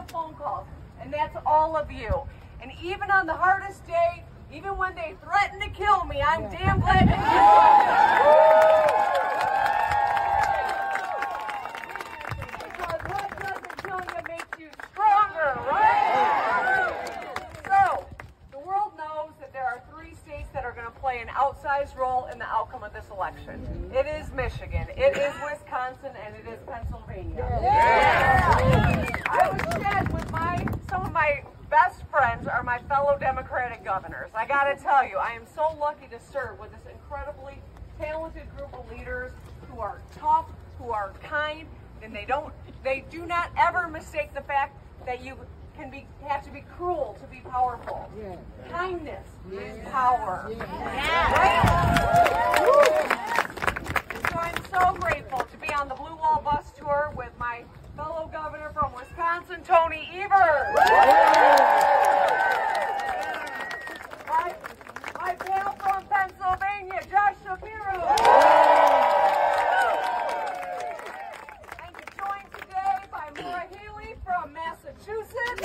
phone calls, and that's all of you. And even on the hardest day, even when they threaten to kill me, I'm damn glad to do it. Because what doesn't kill you makes you stronger, right? So, the world knows that there are 3 states that are going to play an outsized role in the outcome of this election. It is Michigan, it is Wisconsin, and it is Pennsylvania. I was chatting with some of my best friends are my fellow Democratic governors. I got to tell you, I am so lucky to serve with this incredibly talented group of leaders who are tough, who are kind, and they do not ever mistake the fact that you have to be cruel to be powerful. Kindness is power. Right? So I'm so grateful to be on the Blue Wall bus tour with my fellow governor from Wisconsin, Tony Evers. My pal from Pennsylvania, Josh Shapiro. And joined today by Maura Healey from Massachusetts.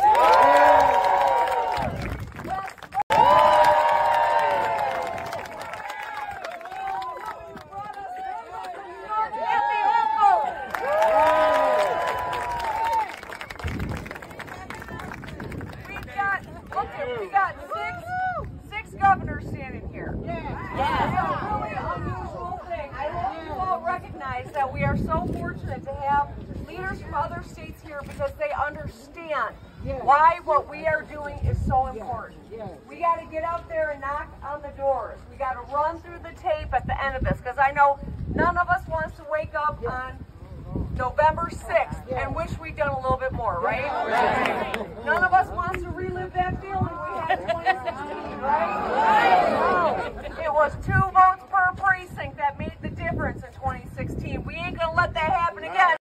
We got six governors standing here. It's a really unusual thing. I hope you all recognize that we are so fortunate to have leaders from other states here because they understand why what we are doing is so important. We got to get out there and knock on the doors. We got to run through the tape at the end of this because I know none of us wants to wake up on November 6th and wish we'd done a little bit more, right? None of us wants to relive that feeling we had in 2016, right? No. It was 2 votes per precinct that made the difference in 2016. We ain't gonna let that happen.